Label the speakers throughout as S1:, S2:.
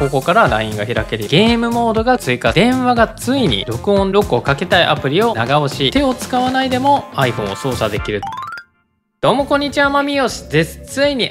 S1: ここから LINE が開ける、ゲームモードが追加、電話がついに録音ロックをかけたいアプリを長押し、手を使わないでも iPhone を操作できる。どうもこんにちは、まみよしです。ついに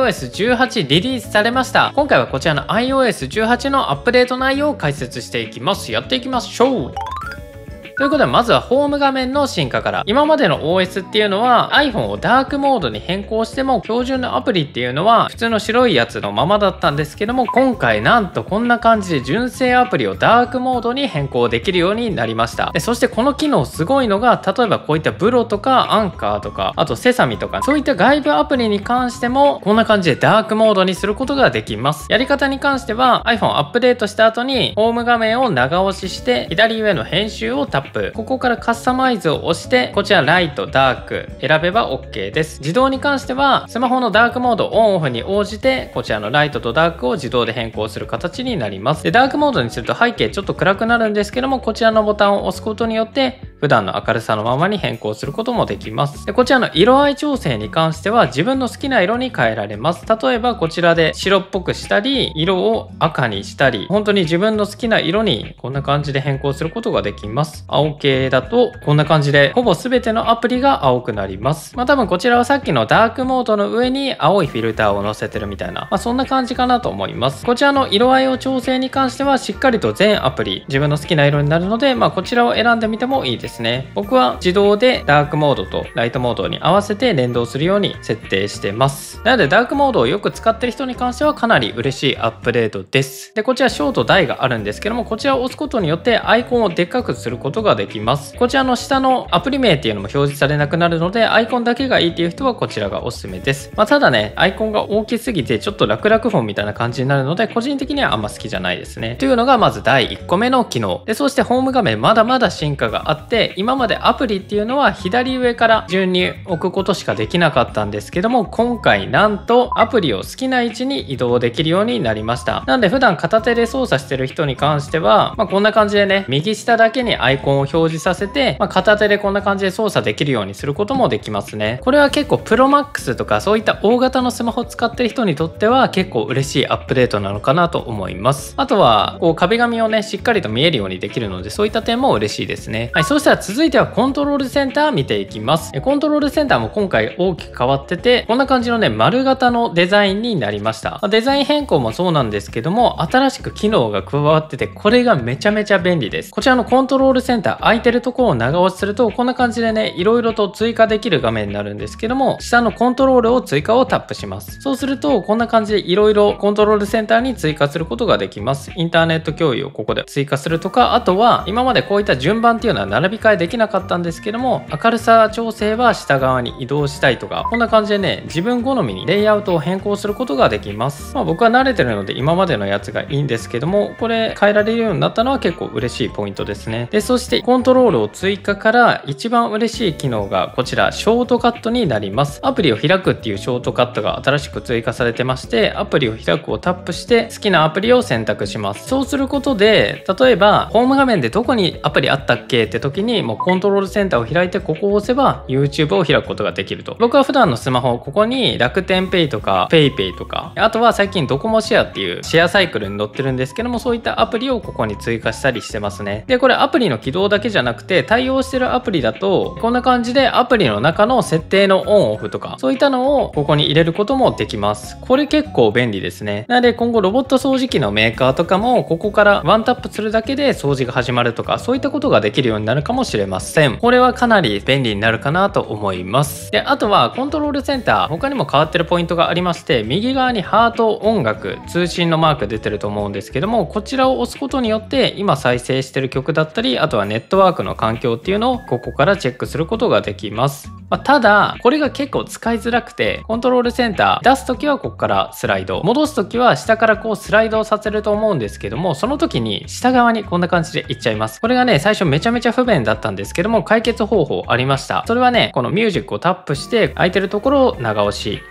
S1: iOS18 リリースされました。今回はこちらの iOS18 のアップデート内容を解説していきます。やっていきましょう。ということで、まずはホーム画面の進化から。今までの OS っていうのは iPhone をダークモードに変更しても標準のアプリっていうのは普通の白いやつのままだったんですけども、今回なんとこんな感じで純正アプリをダークモードに変更できるようになりました。でそしてこの機能すごいのが、例えばこういったブロとかアンカーとか、あとセサミとか、そういった外部アプリに関してもこんな感じでダークモードにすることができます。やり方に関しては iPhone アップデートした後にホーム画面を長押しして左上の編集をタップ、ここからカスタマイズを押してこちらライトダーク選べば OK です。自動に関してはスマホのダークモードオンオフに応じてこちらのライトとダークを自動で変更する形になります。でダークモードにすると背景ちょっと暗くなるんですけども、こちらのボタンを押すことによって普段の明るさのままに変更することもできます。でこちらの色合い調整に関しては自分の好きな色に変えられます。例えばこちらで白っぽくしたり色を赤にしたり、本当に自分の好きな色にこんな感じで変更することができます。青系だとこんな感じでほぼ全てのアプリが青くなります。多分こちらはさっきのダークモードの上に青いフィルターを載せてるみたいな、そんな感じかなと思います。こちらの色合いを調整に関してはしっかりと全アプリ自分の好きな色になるので、こちらを選んでみてもいいですね。僕は自動でダークモードとライトモードに合わせて連動するように設定してます。なのでダークモードをよく使ってる人に関してはかなり嬉しいアップデートです。でこちら小と大があるんですけども、こちらを押すことによってアイコンをでっかくすることができます。こちらの下のアプリ名っていうのも表示されなくなるので、アイコンだけがいいっていう人はこちらがおすすめです。ただね、アイコンが大きすぎてちょっと楽々フォンみたいな感じになるので、個人的にはあんま好きじゃないですね。というのがまず第1個目の機能で、そしてホーム画面まだまだ進化があって、今までアプリっていうのは左上から順に置くことしかできなかったんですけども、今回なんとアプリを好きな位置に移動できるようになりました。なんで普段片手で操作してる人に関しては、こんな感じでね、右下だけにアイコンを表示させて、片手でこんな感じで操作できるようにすることもできますね。これは結構プロマックスとかそういった大型のスマホを使ってる人にとっては結構嬉しいアップデートなのかなと思います。あとはこう壁紙をねしっかりと見えるようにできるので、そういった点も嬉しいですね。はい、そしたら続いてはコントロールセンター見ていきます。コントロールセンターも今回大きく変わってて、こんな感じのね丸型のデザインになりました。デザイン変更もそうなんですけども、新しく機能が加わってて、これがめちゃめちゃ便利です。こちらのコントロールセンター空いてるところを長押しするとこんな感じでね、いろいろと追加できる画面になるんですけども、下のコントロールを追加をタップします。そうするとこんな感じでいろいろコントロールセンターに追加することができます。インターネット共有をここで追加するとか、あとは今までこういった順番っていうのは並び替えできなかったんですけども、明るさ調整は下側に移動したいとか、こんな感じでね自分好みにレイアウトを変更することができます。僕は慣れてるので今までのやつがいいんですけども、これ変えられるようになったのは結構嬉しいポイントですね。でそしてコントロールを追加から一番嬉しい機能がこちらショートカットになります。アプリを開くっていうショートカットが新しく追加されてまして、アプリを開くをタップして好きなアプリを選択します。そうすることで、例えばホーム画面でどこにアプリあったっけって時にもうコントロールセンターを開いてここを押せば YouTube を開くことができると。僕は普段のスマホここに楽天ペイとか PayPay とか、あとは最近ドコモシェアっていうシェアサイクルに載ってるんですけども、そういったアプリをここに追加したりしてますね。でこれアプリの起動だけじゃなくて、対応してるアプリだとこんな感じでアプリの中の設定のオンオフとかそういったのをここに入れることもできます。これ結構便利ですね。なので今後ロボット掃除機のメーカーとかもここからワンタップするだけで掃除が始まるとか、そういったことができるようになるかもしれません。これはかなり便利になるかなと思います。であとはコントロールセンター他にも変わってるポイントがありまして、右側にハート、音楽、通信のマーク出てると思うんですけども、こちらを押すことによって今再生してる曲だったり、あとはネットワークの環境っていうのをここからチェックすることができます。ただこれが結構使いづらくて、コントロールセンター出すときはここからスライド、戻すときは下からこうスライドをさせると思うんですけども、その時に下側にこんな感じでいっちゃいます。これがね最初めちゃめちゃ不便だったんですけども、解決方法ありました。それはねこのミュージックをタップして空いてるところを長押し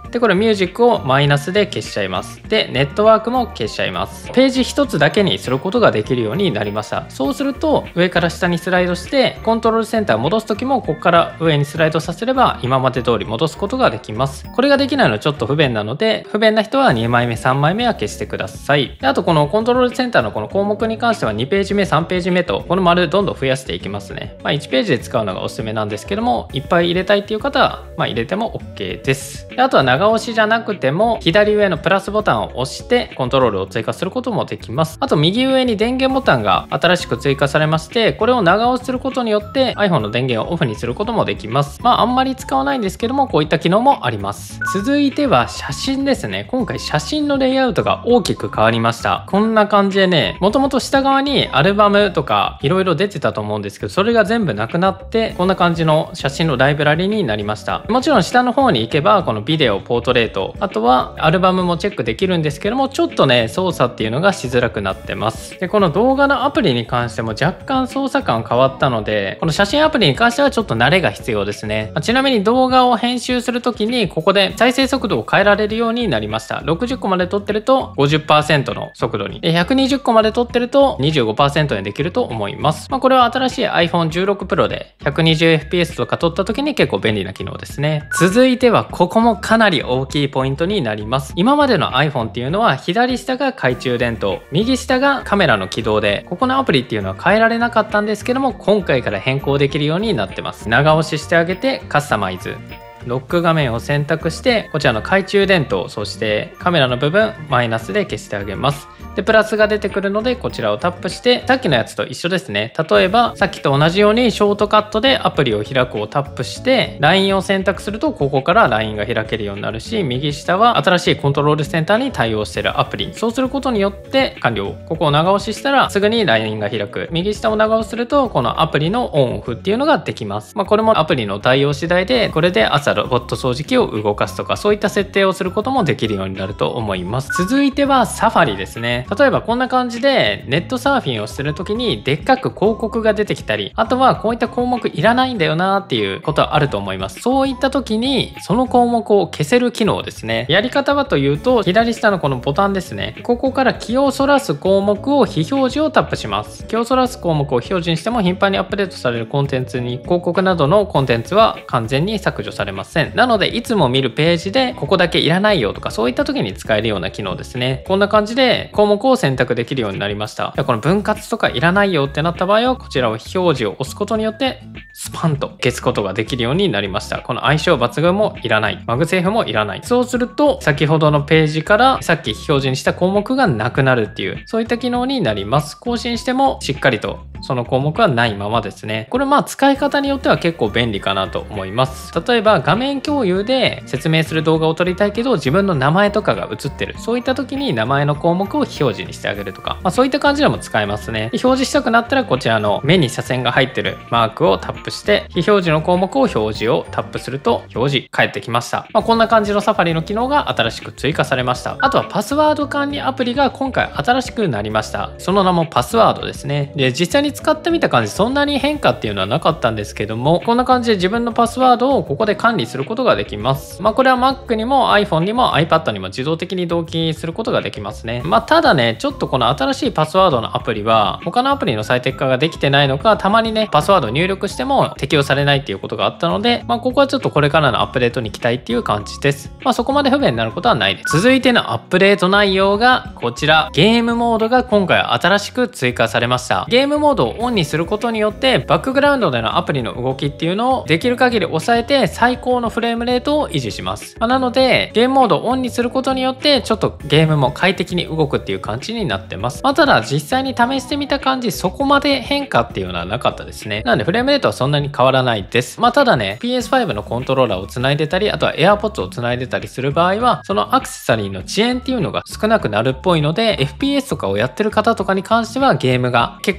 S1: で、これミュージックをマイナスで消しちゃいます。で、ネットワークも消しちゃいます。ページ1つだけにすることができるようになりました。そうすると上から下にスライドしてコントロールセンター戻す時もここから上にスライドさせれば今まで通り戻すことができます。これができないのはちょっと不便なので、不便な人は2枚目3枚目は消してください。で、あとこのコントロールセンターのこの項目に関しては2ページ目3ページ目とこの丸どんどん増やしていきますね。1ページで使うのがおすすめなんですけども、いっぱい入れたいっていう方は入れても OK です。で、あとは長押しじゃなくても左上のプラスボタンを押してコントロールを追加することもできます。あと右上に電源ボタンが新しく追加されまして、これを長押しすることによって iPhone の電源をオフにすることもできます。あんまり使わないんですけども、こういった機能もあります。続いては写真ですね。今回写真のレイアウトが大きく変わりました。こんな感じでね、もともと下側にアルバムとかいろいろ出てたと思うんですけど、それが全部なくなってこんな感じの写真のライブラリになりました。もちろん下の方に行けばこのビデオ、ポートレート、あとはアルバムもチェックできるんですけども、ちょっとね操作っていうのがしづらくなってます。で、この動画のアプリに関しても若干操作感変わったので、この写真アプリに関してはちょっと慣れが必要ですね。ちなみに動画を編集するときにここで再生速度を変えられるようになりました。60個まで撮ってると 50% の速度に、で120個まで撮ってると 25% にできると思います。これは新しい iPhone16 Pro で 120fps とか撮った時に結構便利な機能ですね。続いてはここもかなり大きいポイントになります。今までの iPhone っていうのは左下が懐中電灯、右下がカメラの起動で、ここのアプリっていうのは変えられなかったんですけども、今回から変更できるようになってます。長押ししてあげてカスタマイズ、ロック画面を選択してこちらの懐中電灯、そしてカメラの部分マイナスで消してあげます。で、プラスが出てくるのでこちらをタップして、さっきのやつと一緒ですね。例えばさっきと同じようにショートカットでアプリを開くをタップして LINE を選択するとここから LINE が開けるようになるし、右下は新しいコントロールセンターに対応しているアプリ、そうすることによって完了。ここを長押ししたらすぐに LINE が開く。右下を長押しするとこのアプリのオンオフっていうのができます。これもアプリの対応次第で、これで朝ロボット掃除機を動かすとかそういった設定をすることもできるようになると思います。続いてはサファリですね。例えばこんな感じでネットサーフィンをする時にでっかく広告が出てきたり、あとはこういった項目いらないんだよなっていうことはあると思います。そういった時にその項目を消せる機能ですね。やり方はというと、左下のこのボタンですね。ここから気をそらす項目を非表示をタップします。気をそらす項目を非表示にしても頻繁にアップデートされるコンテンツに、広告などのコンテンツは完全に削除されません。なのでいつも見るページでここだけいらないよとか、そういった時に使えるような機能ですね。こんな感じで項目を選択できるようになりました。この分割とかいらないよってなった場合はこちらを非表示を押すことによってスパンと消すことができるようになりました。この相性抜群もいらない、マグセーフもいらない。そうすると先ほどのページからさっき非表示にした項目がなくなるっていう、そういった機能になります。更新してもしっかりとその項目はないままですね。これ使い方によっては結構便利かなと思います。例えば画面共有で説明する動画を撮りたいけど自分の名前とかが映ってる、そういった時に名前の項目を非表示にしてあげるとか、そういった感じでも使えますね。表示したくなったらこちらの目に斜線が入ってるマークをタップして非表示の項目を表示をタップすると表示返ってきました。こんな感じのサファリの機能が新しく追加されました。あとはパスワード管理アプリが今回新しくなりました。その名もパスワードですね。で、実際に使ってみた感じそんなに変化っていうのはなかったんですけども、こんな感じで自分のパスワードをここで管理することができます。これは Mac にも iPhone にも iPad にも自動的に同期することができますね。ただね、ちょっとこの新しいパスワードのアプリは他のアプリの最適化ができてないのか、たまにねパスワード入力しても適用されないっていうことがあったので、ここはちょっとこれからのアップデートに期待っていう感じです。そこまで不便になることはないです。続いてのアップデート内容がこちら。ゲームモードが今回新しく追加されました。ゲームモードをオンにすることによってバックグラウンドでのアプリの動きっていうのをできる限り抑えて最高のフレームレートを維持します。なのでゲームモードをオンにすることによってちょっとゲームも快適に動くっていう感じになってます。ただ実際に試してみた感じそこまで変化っていうのはなかったですね。なのでフレームレートはそんなに変わらないです。ただね PS5 のコントローラーをつないでたり、あとは AirPods をつないでたりする場合はそのアクセサリーの遅延っていうのが少なくなるっぽいので FPS とかをやってる方とかに関してはゲームが結構し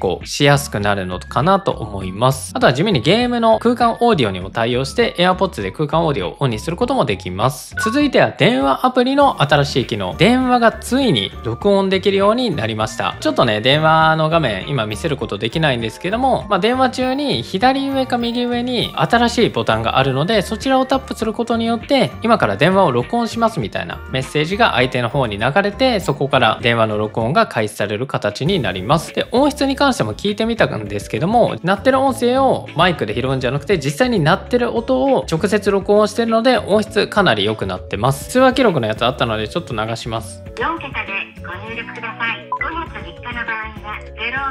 S1: やすくなるのかなと思います。あとは地味にゲームの空間オーディオにも対応して AirPods で空間オーディオをオンにすることもできます。続いては電話アプリの新しい機能、電話がついに録音できるようになりました。ちょっとね、電話の画面今見せることできないんですけども、電話中に左上か右上に新しいボタンがあるので、そちらをタップすることによって今から電話を録音しますみたいなメッセージが相手の方に流れて、そこから電話の録音が開始される形になります。で、音質に関しても聞いてみたんですけども、鳴ってる音声をマイクで拾うんじゃなくて、実際に鳴ってる音を直接録音してるので音質かなり良くなってます。通話記録のやつあったのでちょっと流します。
S2: 4桁でご入力ください。5月3日の場合は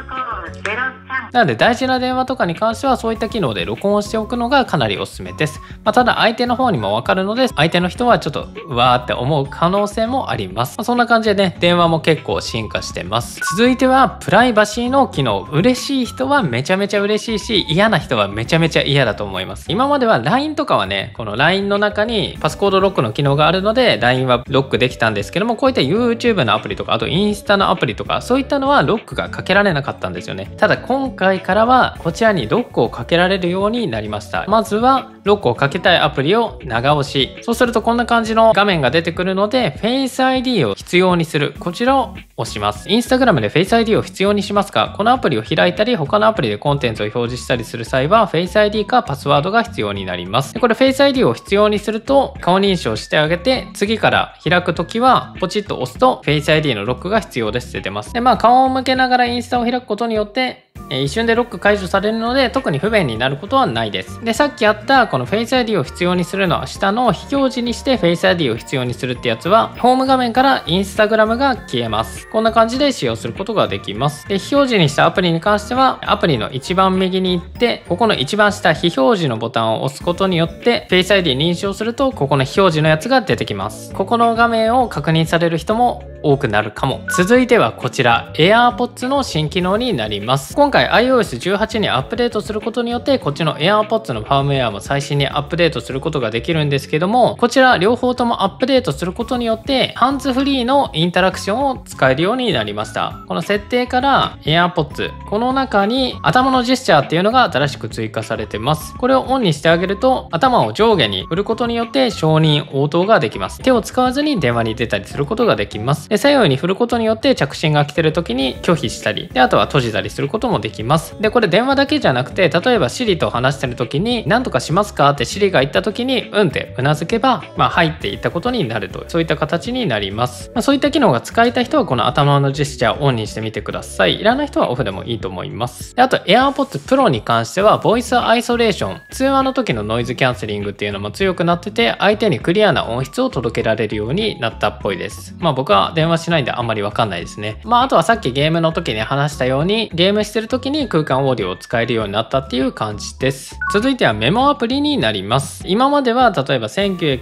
S2: 0503。
S1: なので大事な電話とかに関してはそういった機能で録音しておくのがかなりおすすめです。ただ相手の方にもわかるので、相手の人はちょっとうわーって思う可能性もあります。そんな感じでね、電話も結構進化してます。続いてはプライバシーの機能。嬉しい人はめちゃめちゃ嬉しいし、嫌な人はめちゃめちゃ嫌だと思います。今までは LINE とかはね、この LINE の中にパスコードロックの機能があるので LINE はロックできたんですけども、こういった YouTube のアプリとか、あとインスタのアプリとか、そういったのはロックがかけられなかったんですよね。ただ今回からはこちらにロックをかけられるようになりました。まずはロックをかけたいアプリを長押し。そうするとこんな感じの画面が出てくるので、Face ID を必要にする。こちらを押します。インスタグラムで Face ID を必要にしますか？このアプリを開いたり、他のアプリでコンテンツを表示したりする際は、Face ID かパスワードが必要になります。で、これ Face ID を必要にすると、顔認証してあげて、次から開くときは、ポチッと押すと Face ID のロックが必要ですって出ます。で、顔を向けながらインスタを開くことによって、一瞬でロック解除されるので特に不便になることはないです。で、さっきあったこの Face ID を必要にするのは下の非表示にして Face ID を必要にするってやつはホーム画面から Instagram が消えます。こんな感じで使用することができます。で、非表示にしたアプリに関してはアプリの一番右に行ってここの一番下非表示のボタンを押すことによって Face ID 認証するとここの非表示のやつが出てきます。ここの画面を確認される人も多くなるかも。続いてはこちら AirPods の新機能になります。今回 iOS18 にアップデートすることによってこっちの AirPods のファームウェアも最新にアップデートすることができるんですけども、こちら両方ともアップデートすることによってハンズフリーのインタラクションを使えるようになりました。この設定から AirPods、この中に頭のジェスチャーっていうのが新しく追加されてます。これをオンにしてあげると頭を上下に振ることによって承認応答ができます。手を使わずに電話に出たりすることができます。で、左右に振ることによって着信が来てる時に拒否したり、で、あとは閉じたりすることもできます。で、これ電話だけじゃなくて、例えば Siri と話してる時に何とかしますかって Siri が言った時にうんってうなずけば、はいって言ったことになると、そういった形になります。そういった機能が使いたい人はこの頭のジェスチャーをオンにしてみてください。いらない人はオフでもいいと思います。で、あと AirPods Pro に関してはボイスアイソレーション、通話の時のノイズキャンセリングっていうのも強くなってて、相手にクリアな音質を届けられるようになったっぽいです。僕は電話しないんであんまりわかんないですね。あとはさっきゲームの時に話したようにゲームしてる時に空間オーディオを使えるようになったっていう感じです。続いてはメモアプリになります。今までは例えば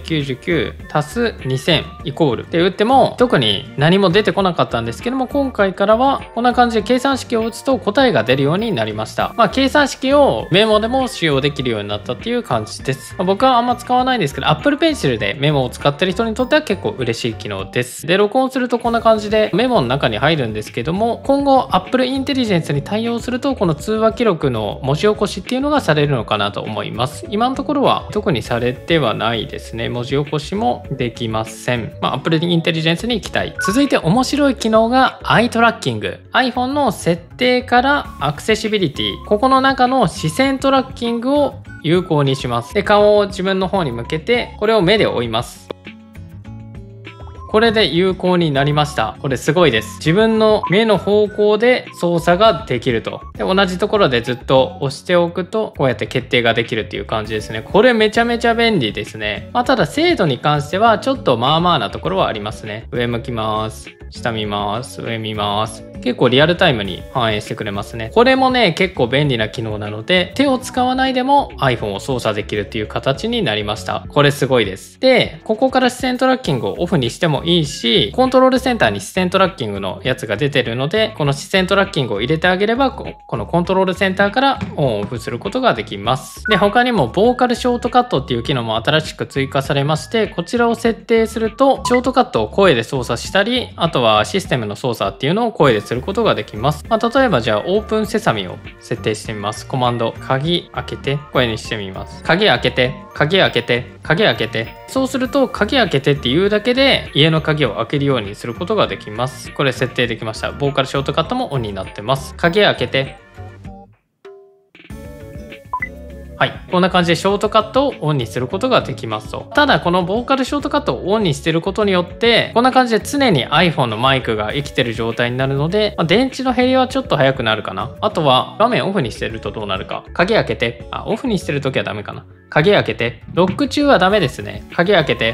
S1: 1999足す2000イコールって打っても特に何も出てこなかったんですけども、今回からはこんな感じで計算式を打つと答えが出るようになりました。計算式をメモでも使用できるようになったっていう感じです。僕はあんま使わないんですけど Apple Pencil でメモを使ってる人にとっては結構嬉しい機能です。で、録音するとこんな感じでメモの中に入るんですけども、今後 Apple Intelligence に対応するとこの通話記録の文字起こしっていうのがされるのかなと思います。今のところは特にされてはないですね。文字起こしもできません。Apple Intelligence に期待。続いて面白い機能がアイトラッキング。iPhone の設定からアクセシビリティ、ここの中の視線トラッキングを有効にします。で、顔を自分の方に向けてこれを目で追います。これで有効になりました。これすごいです。自分の目の方向で操作ができると。で、同じところでずっと押しておくとこうやって決定ができるっていう感じですね。これめちゃめちゃ便利ですね。ただ精度に関してはちょっとまあまあなところはありますね。上向きます。下見ます。上見ます。結構リアルタイムに反映してくれますね。これもね、結構便利な機能なので、手を使わないでも iPhone を操作できるっていう形になりました。これすごいです。で、ここから視線トラッキングをオフにしてもいいし、コントロールセンターに視線トラッキングのやつが出てるので、この視線トラッキングを入れてあげれば、このコントロールセンターからオンオフすることができます。で、他にもボーカルショートカットっていう機能も新しく追加されまして、こちらを設定するとショートカットを声で操作したり、あとはシステムの操作っていうのを声ですることができます。例えばじゃあオープンセサミを設定してみます。コマンド鍵開けて声にしてみます。鍵開けて、鍵開けて、鍵開けて。そうすると鍵開けてっていうだけで家の鍵を開けるようにすることができます。これ設定できました。ボーカルショートカットもオンになってます。鍵開けて。はい。こんな感じでショートカットをオンにすることができますと。ただ、このボーカルショートカットをオンにしてることによって、こんな感じで常に iPhone のマイクが生きてる状態になるので、電池の減りはちょっと早くなるかな。あとは、画面オフにしてるとどうなるか。鍵開けて。オフにしてるときはダメかな。鍵開けて。ロック中はダメですね。鍵開けて。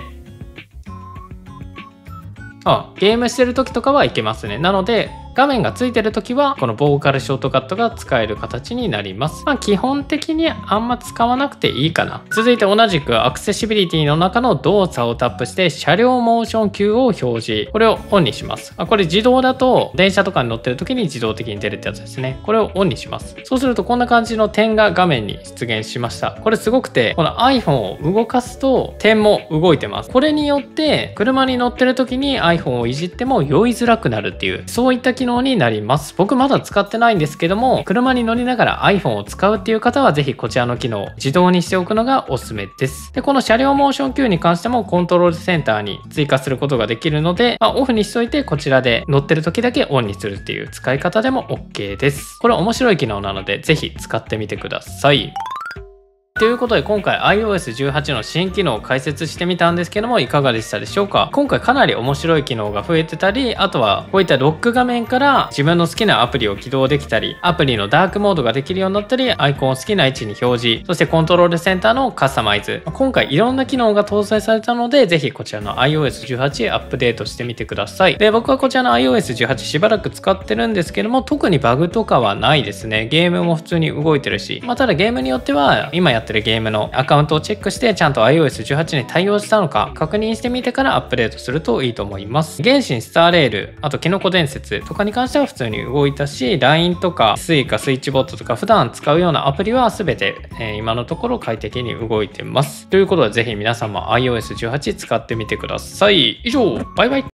S1: ゲームしてる時とかはいけますね。なので、画面がついてる時はこのボーカルショートカットが使える形になります。基本的にあんま使わなくていいかな。続いて同じくアクセシビリティの中の動作をタップして車両モーション Q を表示。これをオンにします。これ自動だと電車とかに乗ってる時に自動的に出るってやつですね。これをオンにします。そうするとこんな感じの点が画面に出現しました。これすごくて、この iPhone を動かすと点も動いてます。これによって車に乗ってる時に iPhone をいじっても酔いづらくなるっていう、そういった機能になります。僕まだ使ってないんですけども、車に乗りながら iPhone を使うっていう方はぜひこちらの機能を自動にしておくのがおすすめです。で、この車両モーション Q に関してもコントロールセンターに追加することができるので、オフにしといてこちらで乗ってる時だけオンにするっていう使い方でも OK です。これ面白い機能なのでぜひ使ってみてください。ということで今回 iOS18 の新機能を解説してみたんですけども、いかがでしたでしょうか。今回かなり面白い機能が増えてたり、あとはこういったロック画面から自分の好きなアプリを起動できたり、アプリのダークモードができるようになったり、アイコンを好きな位置に表示、そしてコントロールセンターのカスタマイズ、今回いろんな機能が搭載されたので、ぜひこちらの iOS18 アップデートしてみてください。で、僕はこちらの iOS18 しばらく使ってるんですけども、特にバグとかはないですね。ゲームも普通に動いてるし、ただゲームによっては今やってるゲームのアカウントをチェックしてちゃんと iOS18 に対応したのか確認してみてからアップデートするといいと思います。原神、スターレール、あとキノコ伝説とかに関しては普通に動いたし、 LINE とか Suica、スイッチボットとか普段使うようなアプリは全て、今のところ快適に動いてます。ということでぜひ皆さんも iOS18 使ってみてください。以上、バイバイ。